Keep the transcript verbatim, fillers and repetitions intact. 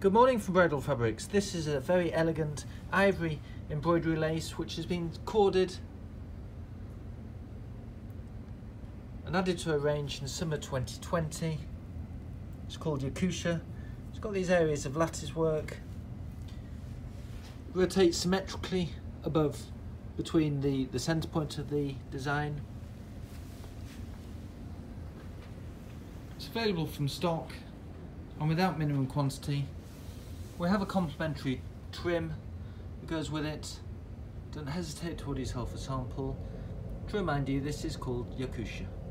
Good morning from Bridal Fabrics. This is a very elegant ivory embroidery lace which has been corded and added to a range in summer twenty twenty. It's called Yakutia. It's got these areas of lattice work. Rotates symmetrically above between the, the centre point of the design. It's available from stock and without minimum quantity. We have a complimentary trim that goes with it. Don't hesitate to order yourself a sample. To remind you, this is called Yakutia.